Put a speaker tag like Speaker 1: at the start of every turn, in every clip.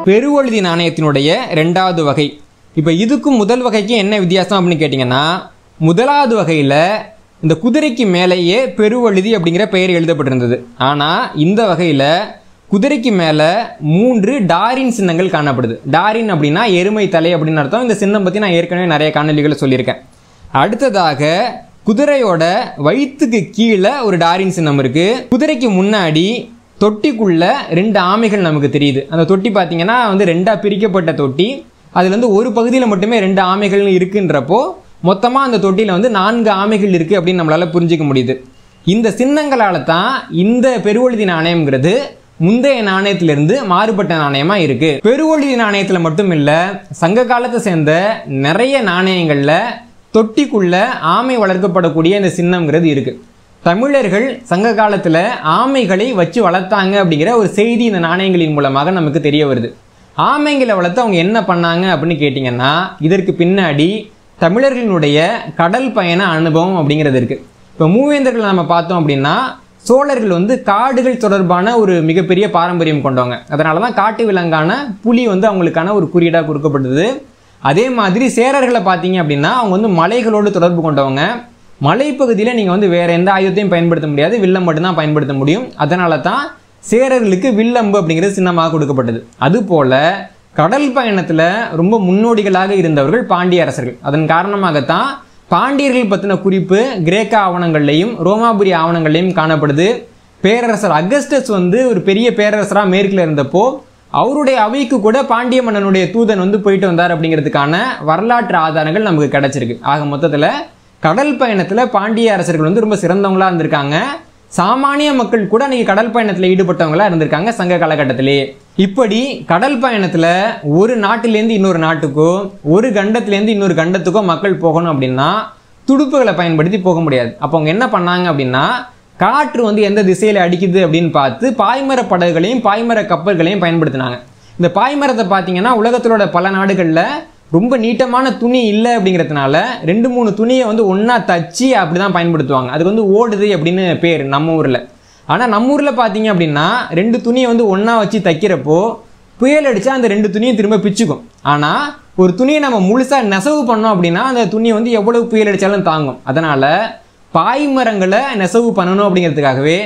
Speaker 1: பெருவழுதி நாணயத்தினுடைய இரண்டாவது வகை. இப்போ இதுக்கும் முதல் வகைக்கும் என்ன வித்தியாசம் அப்படின்னு கேட்டிங்கன்னா, முதலாவது வகையில் இந்த குதிரைக்கு மேலேயே பெருவழுதி அப்படிங்கிற பெயர் எழுதப்பட்டிருந்தது. ஆனால் இந்த வகையில் குதிரைக்கு மேலே 3 டாரின் சின்னங்கள் காணப்படுது. டாரின் அப்படின்னா எருமை தலை அப்படின்னு அர்த்தம். இந்த சின்னம் பற்றி நான் ஏற்கனவே நிறைய காணொலிகளை சொல்லியிருக்கேன். அடுத்ததாக குதிரையோட வயிற்றுக்கு கீழே ஒரு டாரின் சின்னம் இருக்குது. குதிரைக்கு முன்னாடி தொட்டிக்குள்ள 2 ஆமைகள் நமக்கு தெரியுது. அந்த தொட்டி பார்த்தீங்கன்னா 2ஆக பிரிக்கப்பட்ட தொட்டி. அதுலேருந்து ஒரு பகுதியில் மட்டுமே 2 ஆமைகள் இருக்குன்றப்போ மொத்தமாக அந்த தொட்டியில் 4 ஆமைகள் இருக்குது அப்படின்னு நம்மளால் புரிஞ்சிக்க முடியுது. இந்த சின்னங்களால் தான் இந்த பெருவழுதி நாணயம்ங்கிறது முந்தைய நாணயத்திலிருந்து மாறுபட்ட நாணயமாக இருக்குது. பெருவழுதி நாணயத்தில் மட்டும் இல்லை, சங்க காலத்தை சேர்ந்த நிறைய நாணயங்களில் தொட்டிக்குள்ள ஆமை வளர்க்கப்படக்கூடிய இந்த சின்னம்ங்கிறது இருக்குது. தமிழர்கள் சங்க காலத்தில் ஆமைகளை வச்சு வளர்த்தாங்க அப்படிங்கிற ஒரு செய்தி இந்த நாணயங்களின் மூலமாக நமக்கு தெரிய வருது. ஆமைங்களை வளர்த்து அவங்க என்ன பண்ணாங்க அப்படின்னு கேட்டிங்கன்னா, இதற்கு பின்னாடி தமிழர்களினுடைய கடல் பயண அனுபவம் அப்படிங்கிறது இருக்குது. இப்போ மூவேந்தர்கள் நம்ம பார்த்தோம் அப்படின்னா, சோழர்கள் காடுகள் தொடர்பான ஒரு மிகப்பெரிய பாரம்பரியம் கொண்டவங்க. அதனால தான் காட்டு விலங்கான புலி அவங்களுக்கான ஒரு குறியீடாக கொடுக்கப்பட்டது. அதே மாதிரி சேரர்களை பார்த்தீங்க அப்படின்னா, அவங்க மலைகளோடு தொடர்பு கொண்டவங்க. மலைப்பகுதியில் நீங்கள் வேறு எந்த ஆயுதத்தையும் பயன்படுத்த முடியாது, வில்லம் மட்டும்தான் பயன்படுத்த முடியும். அதனால தான் சேரர்களுக்கு வில்லம்பு அப்படிங்கிறது சின்னமாக கொடுக்கப்பட்டது. அதுபோல் கடல் பயணத்தில் ரொம்ப முன்னோடிகளாக இருந்தவர்கள் பாண்டிய அரசர்கள். அதன் காரணமாகத்தான் பாண்டியர்கள் பற்றின குறிப்பு கிரேக்க ஆவணங்கள்லையும் ரோமாபுரி ஆவணங்கள்லையும் காணப்படுது. பேரரசர் அகஸ்டஸ் ஒரு பெரிய பேரரசராக மேற்கில் இருந்தப்போ அவருடைய அவைக்கு கூட பாண்டிய மன்னனுடைய தூதன் போயிட்டு வந்தார் அப்படிங்கிறதுக்கான வரலாற்று ஆதாரங்கள் நமக்கு கிடைச்சிருக்கு. ஆக மொத்தத்தில் கடல் பயணத்தில் பாண்டிய அரசர்கள் ரொம்ப சிறந்தவங்களா இருந்திருக்காங்க. சாமானிய மக்கள் கூட அன்றைக்கி கடல் பயணத்தில் ஈடுபட்டவங்களா இருந்திருக்காங்க சங்க காலகட்டத்திலே. இப்படி கடல் பயணத்தில் ஒரு நாட்டிலேருந்து இன்னொரு நாட்டுக்கோ ஒரு கண்டத்திலேருந்து இன்னொரு கண்டத்துக்கோ மக்கள் போகணும் அப்படின்னா துடுப்புகளை பயன்படுத்தி போக முடியாது. அப்போ அவங்க என்ன பண்ணாங்க அப்படின்னா, காற்று எந்த திசையில் அடிக்குது அப்படின்னு பார்த்து பாய்மர படகுகளையும் பாய்மர கப்பல்களையும் பயன்படுத்தினாங்க. இந்த பாய்மரத்தை பார்த்தீங்கன்னா உலகத்திலோட பல நாடுகளில் ரொம்ப நீட்டமான துணி இல்லை அப்படிங்கிறதுனால 2-3 துணியை ஒன்றா தச்சு அப்படி தான் பயன்படுத்துவாங்க. அதுக்கு ஓடுது அப்படின்னு பேர் நம்ம ஊரில். ஆனால் நம்ம ஊரில் பார்த்தீங்க அப்படின்னா 2 துணியை ஒன்றா வச்சு தைக்கிறப்போ புயல் அடித்தா அந்த 2 துணியும் திரும்ப பிச்சுக்கும். ஆனால் ஒரு துணியை நம்ம முழுசாக நெசவு பண்ணோம் அப்படின்னா அந்த துணியை எவ்வளவு புயல் அடித்தாலும் தாங்கும். அதனால் பாய்மரங்களை நெசவு பண்ணணும் அப்படிங்கிறதுக்காகவே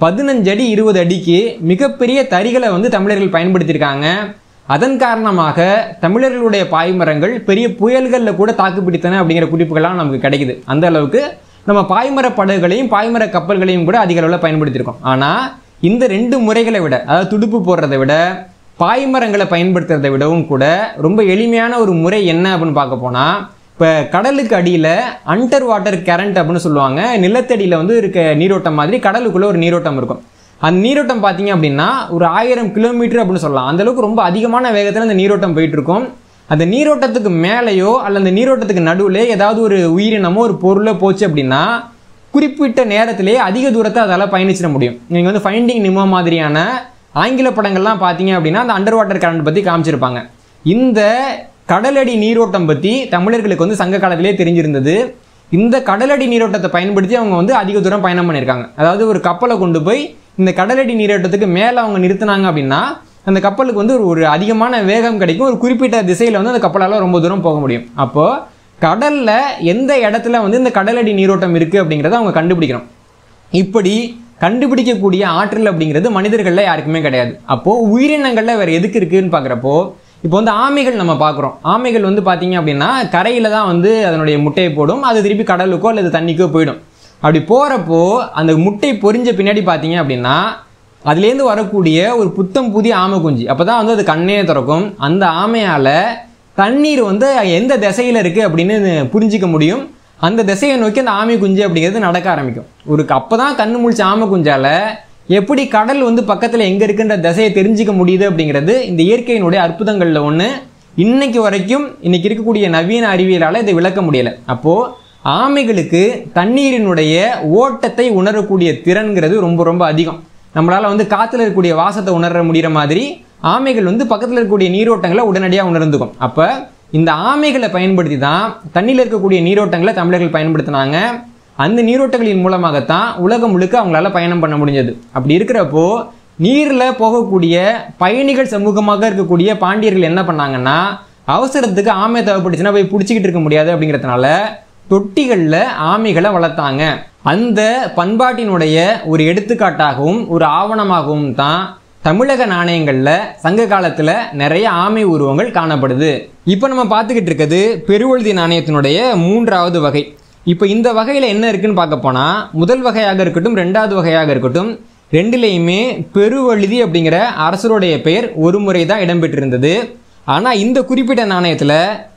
Speaker 1: 15 அடி 20 அடிக்கு மிகப்பெரிய தறிகளை தமிழர்கள் பயன்படுத்தியிருக்காங்க. அதன் காரணமாக தமிழர்களுடைய பாய்மரங்கள் பெரிய புயல்களில் கூட தாக்குப்பிடித்தன அப்படிங்கிற குறிப்புகள்லாம் நமக்கு கிடைக்குது. அந்த அளவுக்கு நம்ம பாய்மர படகுகளையும் பாய்மர கப்பல்களையும் கூட அதிக அளவில் பயன்படுத்தியிருக்கோம். ஆனால் இந்த 2 முறைகளை விட, அதாவது துடுப்பு போடுறதை விட பாய்மரங்களை பயன்படுத்துறதை விடவும் கூட ரொம்ப எளிமையான ஒரு முறை என்ன அப்படின்னு பார்க்க போனால், இப்போ கடலுக்கு அடியில் அண்டர் வாட்டர் கரண்ட் அப்படின்னு சொல்லுவாங்க. நிலத்தடியில் இருக்க நீரோட்டம் மாதிரி கடலுக்குள்ளே ஒரு நீரோட்டம் இருக்கும். அந்த நீரோட்டம் பார்த்தீங்க அப்படின்னா ஒரு 1000 கிலோமீட்டர் அப்படின்னு சொல்லலாம். அந்தளவுக்கு ரொம்ப அதிகமான வேகத்தில் அந்த நீரோட்டம் போயிட்டு இருக்கும். அந்த நீரோட்டத்துக்கு மேலேயோ அல்ல அந்த நீரோட்டத்துக்கு நடுவில் ஏதாவது ஒரு உயிரினமோ ஒரு பொருளோ போச்சு அப்படின்னா குறிப்பிட்ட நேரத்திலேயே அதிக தூரத்தை அதால் பயணிச்சிட முடியும். நீங்கள் ஃபைண்டிங் நிமோ மாதிரியான ஆங்கில படங்கள்லாம் பார்த்தீங்க அப்படின்னா அந்த அண்டர் வாட்டர் கரண்ட் பற்றி காமிச்சிருப்பாங்க. இந்த கடலடி நீரோட்டம் பற்றி தமிழர்களுக்கு சங்க காலத்திலே தெரிஞ்சிருந்தது. இந்த கடலடி நீரோட்டத்தை பயன்படுத்தி அவங்க அதிக தூரம் பயணம் பண்ணியிருக்காங்க. அதாவது ஒரு கப்பலை கொண்டு போய் இந்த கடலடி நீரோட்டத்துக்கு மேலே அவங்க நிறுத்தினாங்க அப்படின்னா அந்த கப்பலுக்கு ஒரு அதிகமான வேகம் கிடைக்கும். ஒரு குறிப்பிட்ட திசையில் அந்த கப்பலால் ரொம்ப தூரம் போக முடியும். அப்போது கடலில் எந்த இடத்துல இந்த கடலடி நீரோட்டம் இருக்குது அப்படிங்கிறத அவங்க கண்டுபிடிக்கணும். இப்படி கண்டுபிடிக்கக்கூடிய ஆற்றல் அப்படிங்கிறது மனிதர்களில் யாருக்குமே கிடையாது. அப்போது உயிரினங்களில் வேறு எதுக்கு இருக்குதுன்னு பார்க்குறப்போ, இப்போ ஆமைகள் நம்ம பார்க்குறோம். ஆமைகள் பார்த்தீங்க அப்படின்னா கரையில் தான் அதனுடைய முட்டையை போடும். அது திருப்பி கடலுக்கோ அல்லது தண்ணிக்கோ போயிடும். அப்படி போகிறப்போ அந்த முட்டை பொரிஞ்ச பின்னாடி பார்த்தீங்க அப்படின்னா அதுலேருந்து வரக்கூடிய ஒரு புத்தம் புதிய ஆமை குஞ்சு அப்போ தான் அது கண்ணே திறக்கும். அந்த ஆமையால் தண்ணீர் எந்த திசையில் இருக்குது அப்படின்னு புரிஞ்சிக்க முடியும். அந்த திசையை நோக்கி அந்த ஆமை குஞ்சு அப்படிங்கிறது நடக்க ஆரம்பிக்கும். அப்போ தான் கண்ணு முழிச்ச ஆமை குஞ்சால் எப்படி கடல் பக்கத்தில் எங்கே இருக்குன்ற திசையை தெரிஞ்சிக்க முடியுது அப்படிங்கிறது இந்த இயற்கையினுடைய அற்புதங்களில் ஒன்று. இன்னைக்கு வரைக்கும் இன்னைக்கு இருக்கக்கூடிய நவீன அறிவியலால் இதை விளக்க முடியலை. அப்போது ஆமைகளுக்கு தண்ணீரினுடைய ஓட்டத்தை உணரக்கூடிய திறன்கிறது ரொம்ப ரொம்ப அதிகம். நம்மளால் காற்றுல இருக்கக்கூடிய வாசத்தை உணர முடிகிற மாதிரி ஆமைகள் பக்கத்தில் இருக்கக்கூடிய நீரோட்டங்களை உடனடியாக உணர்ந்துக்கும். அப்போ இந்த ஆமைகளை பயன்படுத்தி தான் தண்ணியில் இருக்கக்கூடிய நீரோட்டங்களை தமிழர்கள் பயன்படுத்தினாங்க. அந்த நீரோட்டங்களின் மூலமாகத்தான் உலகம் முழுக்க அவங்களால பயணம் பண்ண முடிஞ்சது. அப்படி இருக்கிறப்போ நீரில் போகக்கூடிய பயணிகள் சமூகமாக இருக்கக்கூடிய பாண்டியர்கள் என்ன பண்ணாங்கன்னா, அவசரத்துக்கு ஆமை தேவைப்பட்டுச்சுன்னா போய் பிடிச்சிக்கிட்டு இருக்க முடியாது அப்படிங்கிறதுனால தொட்டிகளில் ஆமைகளை வளர்த்தாங்க. அந்த பண்பாட்டினுடைய ஒரு எடுத்துக்காட்டாகவும் ஒரு ஆவணமாகவும் தான் தமிழக நாணயங்களில் சங்க காலத்தில் நிறைய ஆமை உருவங்கள் காணப்படுது. இப்போ நம்ம பார்த்துக்கிட்டு இருக்கிறது பெருவழுதி நாணயத்தினுடைய 3வது வகை. இப்போ இந்த வகையில் என்ன இருக்குன்னு பார்க்க போனால், முதல் வகையாக இருக்கட்டும் 2வது வகையாக இருக்கட்டும், ரெண்டுலேயுமே பெருவழுதி அப்படிங்கிற அரசருடைய பெயர் ஒரு முறை தான் இடம்பெற்றிருந்தது. ஆனால் இந்த குறிப்பிட்ட நாணயத்தில்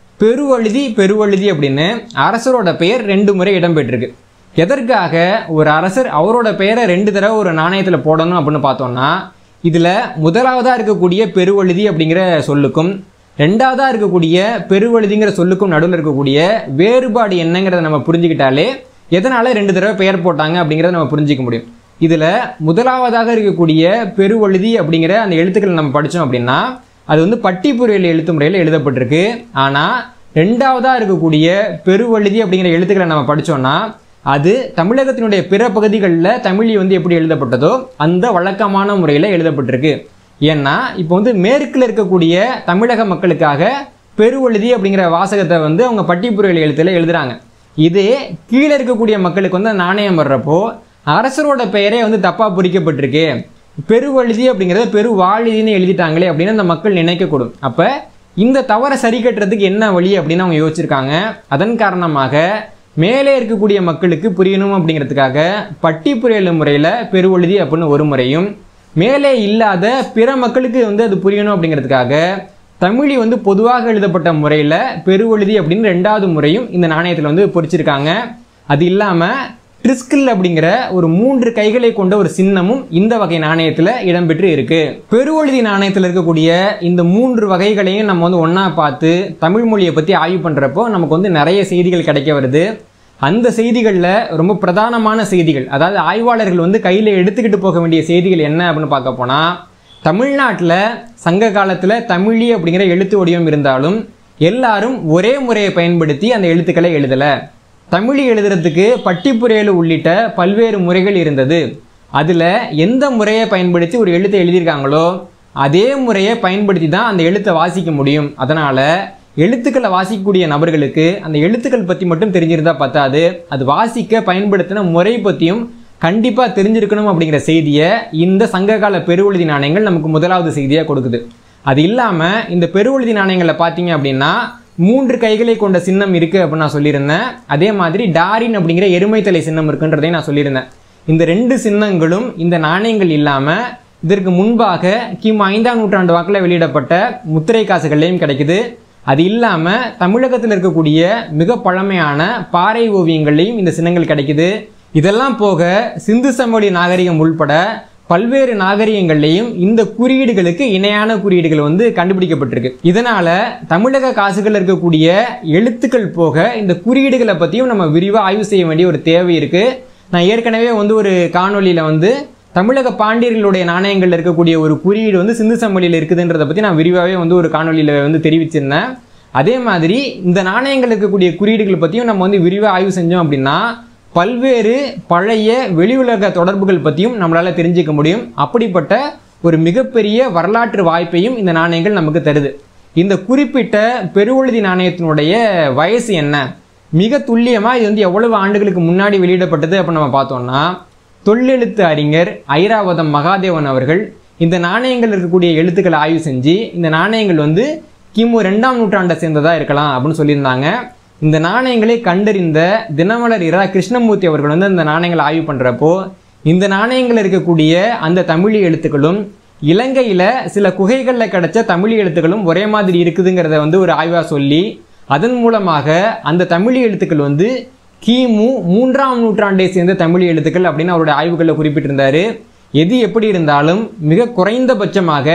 Speaker 1: பெருவழுதி அப்படின்னு அரசரோட பெயர் 2 முறை இடம்பெற்றிருக்கு. எதற்காக ஒரு அரசர் அவரோட பெயரை 2 தடவை ஒரு நாணயத்தில் போடணும் அப்படின்னு பார்த்தோம்னா, இதில் முதலாவதாக இருக்கக்கூடிய பெருவழுதி அப்படிங்கிற சொல்லுக்கும் 2வதாக இருக்கக்கூடிய பெருவழுதிங்கிற சொல்லுக்கும் நடுவில் இருக்கக்கூடிய வேறுபாடு என்னங்கிறத நம்ம புரிஞ்சுக்கிட்டாலே எதனால் 2 தடவை பெயர் போட்டாங்க அப்படிங்கிறத நம்ம புரிஞ்சிக்க முடியும். இதில் முதலாவதாக இருக்கக்கூடிய பெருவழுதி அப்படிங்கிற அந்த எழுத்துக்களை நம்ம படித்தோம் அப்படின்னா அது வந்து பட்டிப்புரையில் எழுத்து முறையில் எழுதப்பட்டிருக்கு. ஆனால் 2வதாக இருக்கக்கூடிய பெருவழுதி அப்படிங்கிற எழுத்துக்களை நம்ம படித்தோம்னா அது தமிழகத்தினுடைய பிற பகுதிகளில் தமிழி வந்து எப்படி எழுதப்பட்டதோ அந்த வழக்கமான முறையில் எழுதப்பட்டிருக்கு. ஏன்னா இப்போ வந்து மேற்கில் இருக்கக்கூடிய தமிழக மக்களுக்காக பெருவழுதி அப்படிங்கிற வாசகத்தை வந்து அவங்க பட்டிப்புரையில் எழுத்துல எழுதுறாங்க. இதே கீழே இருக்கக்கூடிய மக்களுக்கு வந்து நாணயம் வர்றப்போ அரசரோட பெயரே வந்து தப்பாக பொறிக்கப்பட்டிருக்கு, பெருவழுதி அப்படிங்கிறத பெருவாழுதின்னு எழுதிட்டாங்களே அப்படின்னு அந்த மக்கள் நினைக்கக்கூடும். அப்போ இந்த தவறை சரி கட்டுறதுக்கு என்ன வழி அப்படின்னு அவங்க யோசிச்சிருக்காங்க. அதன் காரணமாக மேலே இருக்கக்கூடிய மக்களுக்கு புரியணும் அப்படிங்கிறதுக்காக பட்டிப்புரையில் முறையில் பெருவழுதி அப்படின்னு ஒரு முறையும், மேலே இல்லாத பிற மக்களுக்கு வந்து அது புரியணும் அப்படிங்கிறதுக்காக தமிழி வந்து பொதுவாக எழுதப்பட்ட முறையில் பெருவழுதி அப்படின்னு 2வது முறையும் இந்த நாணயத்தில் வந்து பொறிச்சிருக்காங்க. அது இல்லாமல் ட்ரிஸ்கில் அப்படிங்கிற ஒரு 3 கைகளை கொண்ட ஒரு சின்னமும் இந்த வகை நாணயத்தில் இடம்பெற்று இருக்கு. பெருவழுதி நாணயத்தில் இருக்கக்கூடிய இந்த 3 வகைகளையும் நம்ம வந்து ஒன்றா பார்த்து தமிழ் மொழியை பற்றி ஆய்வு பண்ணுறப்போ நமக்கு வந்து நிறைய செய்திகள் கிடைக்க வருது. அந்த செய்திகளில் ரொம்ப பிரதானமான செய்திகள், அதாவது ஆய்வாளர்கள் வந்து கையில் எடுத்துக்கிட்டு போக வேண்டிய செய்திகள் என்ன அப்படின்னு பார்க்க போனால், தமிழ்நாட்டில் சங்க காலத்தில் தமிழி அப்படிங்கிற எழுத்து வடிவம் இருந்தாலும் எல்லாரும் ஒரே முறையை பயன்படுத்தி அந்த எழுத்துக்களை எழுதலை. தமிழி எழுதுறதுக்கு பட்டிப்புரையில் உள்ளிட்ட பல்வேறு முறைகள் இருந்தது. அதில் எந்த முறையை பயன்படுத்தி ஒரு எழுத்தை எழுதியிருக்காங்களோ அதே முறையை பயன்படுத்தி தான் அந்த எழுத்தை வாசிக்க முடியும். அதனால் எழுத்துக்களை வாசிக்கக்கூடிய நபர்களுக்கு அந்த எழுத்துக்கள் பற்றி மட்டும் தெரிஞ்சிருந்தால் பத்தாது, அது வாசிக்க பயன்படுத்தின முறை பற்றியும் கண்டிப்பாக தெரிஞ்சிருக்கணும் அப்படிங்கிற செய்தியை இந்த சங்ககால பெருவழுதி நாணயங்கள் நமக்கு முதலாவது செய்தியாக கொடுக்குது. அது இல்லாமல் இந்த பெருவழுதி நாணயங்களை பார்த்தீங்க அப்படின்னா 3 கைகளை கொண்ட சின்னம் இருக்குது அப்படின்னு நான் சொல்லியிருந்தேன். அதே மாதிரி டாரின் அப்படிங்கிற எருமைத்தலை சின்னம் இருக்குன்றதையும் நான் சொல்லியிருந்தேன். இந்த 2 சின்னங்களும் இந்த நாணயங்கள் இல்லாமல் இதற்கு முன்பாக கிமு 5ஆம் நூற்றாண்டு வாக்கில் வெளியிடப்பட்ட முத்திரை காசுகள்லையும் கிடைக்குது. அது இல்லாமல் தமிழகத்தில் இருக்கக்கூடிய மிக பழமையான பாறை ஓவியங்கள்லையும் இந்த சின்னங்கள் கிடைக்குது. இதெல்லாம் போக சிந்து சமவெளி நாகரிகம் உள்பட பல்வேறு நாகரிகங்கள்லையும் இந்த குறியீடுகளுக்கு இணையான குறியீடுகள் வந்து கண்டுபிடிக்கப்பட்டிருக்கு. இதனால தமிழக காசுகள் இருக்கக்கூடிய எழுத்துக்கள் போக இந்த குறியீடுகளை பற்றியும் நம்ம விரிவாக ஆய்வு செய்ய வேண்டிய ஒரு தேவை இருக்கு. நான் ஏற்கனவே வந்து ஒரு காணொலியில் வந்து தமிழக பாண்டியர்களுடைய நாணயங்கள் இருக்கக்கூடிய ஒரு குறியீடு வந்து சிந்து சமவெளியில் இருக்குதுன்றதை பற்றி நான் விரிவாகவே வந்து ஒரு காணொலியில் வந்து தெரிவிச்சிருந்தேன். அதே மாதிரி இந்த நாணயங்கள் இருக்கக்கூடிய குறியீடுகளை பற்றியும் நம்ம வந்து விரிவாக ஆய்வு செஞ்சோம் அப்படின்னா பல்வேறு பழைய வெளி உலக தொடர்புகள் பற்றியும் நம்மளால் தெரிஞ்சிக்க முடியும். அப்படிப்பட்ட ஒரு மிகப்பெரிய வரலாற்று வாய்ப்பையும் இந்த நாணயங்கள் நமக்கு தருது. இந்த குறிப்பிட்ட பெருவழுதி நாணயத்தினுடைய வயசு என்ன, மிக துல்லியமாக இது வந்து எவ்வளவு ஆண்டுகளுக்கு முன்னாடி வெளியிடப்பட்டது அப்படின்னு நம்ம பார்த்தோம்னா, தொல்லெழுத்து அறிஞர் ஐராவதம் மகாதேவன் அவர்கள் இந்த நாணயங்கள் இருக்கக்கூடிய எழுத்துக்களை ஆய்வு செஞ்சு இந்த நாணயங்கள் வந்து கிமு 2ஆம் நூற்றாண்டை சேர்ந்ததாக இருக்கலாம் அப்படின்னு சொல்லியிருந்தாங்க. இந்த நாணயங்களை கண்டறிந்த தினமலர் இரா கிருஷ்ணமூர்த்தி அவர்கள் வந்து இந்த நாணயங்களை ஆய்வு பண்ணுறப்போ இந்த நாணயங்கள் இருக்கக்கூடிய அந்த தமிழ் எழுத்துக்களும் இலங்கையில் சில குகைகளில் கிடைச்ச தமிழ் எழுத்துக்களும் ஒரே மாதிரி இருக்குதுங்கிறத வந்து ஒரு ஆய்வாக சொல்லி அதன் மூலமாக அந்த தமிழ் எழுத்துக்கள் வந்து கிமு 3ஆம் நூற்றாண்டை சேர்ந்த தமிழ் எழுத்துக்கள் அப்படின்னு அவருடைய ஆய்வுகளில் குறிப்பிட்டிருந்தார். எது எப்படி இருந்தாலும் மிக குறைந்தபட்சமாக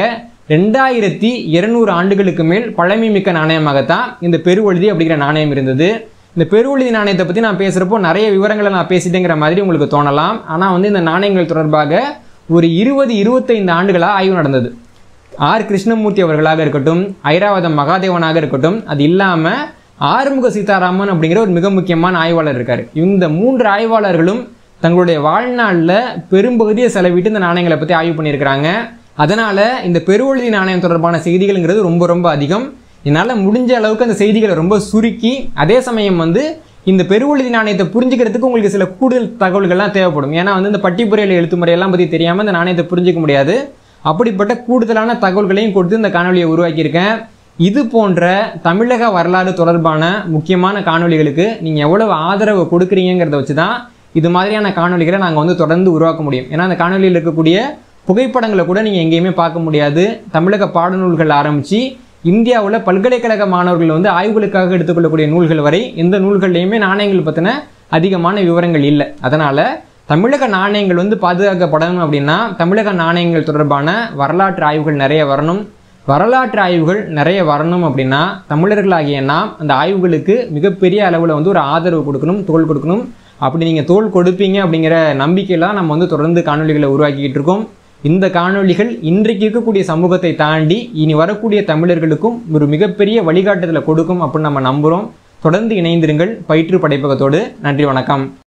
Speaker 1: 2200 ஆண்டுகளுக்கு மேல் பழமை மிக்க நாணயமாகத்தான் இந்த பெருவழுதி அப்படிங்கிற நாணயம் இருந்தது. இந்த பெருவழுதி நாணயத்தை பற்றி நான் பேசுகிறப்போ நிறைய விவரங்களை நான் பேசிட்டேங்கிற மாதிரி உங்களுக்கு தோணலாம். ஆனால் வந்து இந்த நாணயங்கள் தொடர்பாக ஒரு 20-25 ஆண்டுகளாக ஆய்வு நடந்தது. ஆர் கிருஷ்ணமூர்த்தி அவர்களாக இருக்கட்டும், ஐராவதம் மகாதேவனாக இருக்கட்டும், அது இல்லாமல் ஆறுமுக சீதாராமன் அப்படிங்கிற ஒரு மிக முக்கியமான ஆய்வாளர் இருக்கார். இந்த 3 ஆய்வாளர்களும் தங்களுடைய வாழ்நாளில் பெரும்பகுதியை செலவிட்டு இந்த நாணயங்களை பற்றி ஆய்வு பண்ணியிருக்கிறாங்க. அதனால் இந்த பெருவழுதி நாணயம் தொடர்பான செய்திகள்ங்கிறது ரொம்ப ரொம்ப அதிகம். என்னால் முடிஞ்ச அளவுக்கு அந்த செய்திகளை ரொம்ப சுருக்கி, அதே சமயம் இந்த பெருவழுதி நாணயத்தை புரிஞ்சுக்கிறதுக்கு உங்களுக்கு சில கூடுதல் தகவல்கள்லாம் தேவைப்படும். ஏன்னா இந்த பட்டிப்புரையில் எழுத்து முறையெல்லாம் பற்றி தெரியாமல் இந்த நாணயத்தை புரிஞ்சிக்க முடியாது. அப்படிப்பட்ட கூடுதலான தகவல்களையும் கொடுத்து இந்த காணொலியை உருவாக்கியிருக்கேன். இது போன்ற தமிழக வரலாறு தொடர்பான முக்கியமான காணொலிகளுக்கு நீங்கள் எவ்வளவு ஆதரவு கொடுக்குறீங்கிறத வச்சு தான் இது மாதிரியான காணொலிகளை நாங்கள் தொடர்ந்து உருவாக்க முடியும். ஏன்னா அந்த காணொலியில் இருக்கக்கூடிய புகைப்படங்களை கூட நீங்கள் எங்கேயுமே பார்க்க முடியாது. தமிழக பாடநூல்கள் ஆரம்பித்து இந்தியாவில் பல்கலைக்கழக மாணவர்கள் ஆய்வுகளுக்காக எடுத்துக்கொள்ளக்கூடிய நூல்கள் வரை எந்த நூல்கள்லையுமே நாணயங்கள் பற்றின அதிகமான விவரங்கள் இல்லை. அதனால் தமிழக நாணயங்கள் பாதுகாக்கப்படணும் அப்படின்னா தமிழக நாணயங்கள் தொடர்பான வரலாற்று ஆய்வுகள் நிறைய வரணும். வரலாற்று ஆய்வுகள் நிறைய வரணும் அப்படின்னா தமிழர்களாகிய நாம் அந்த ஆய்வுகளுக்கு மிகப்பெரிய அளவில் ஒரு ஆதரவு கொடுக்கணும், தோள் கொடுக்கணும். அப்படி நீங்கள் தோள் கொடுப்பீங்க அப்படிங்கிற நம்பிக்கையில் நம்ம தொடர்ந்து காணொலிகளை உருவாக்கிக்கிட்டு இருக்கோம். இந்த காணொலிகள் இன்றைக்கு இருக்கக்கூடிய சமூகத்தை தாண்டி இனி வரக்கூடிய தமிழர்களுக்கும் ஒரு மிகப்பெரிய வழிகாட்டுதலை கொடுக்கும் அப்படின்னு நம்ம நம்புகிறோம். தொடர்ந்து இணைந்திருங்கள் பயிற்று படைப்பகத்தோடு. நன்றி, வணக்கம்.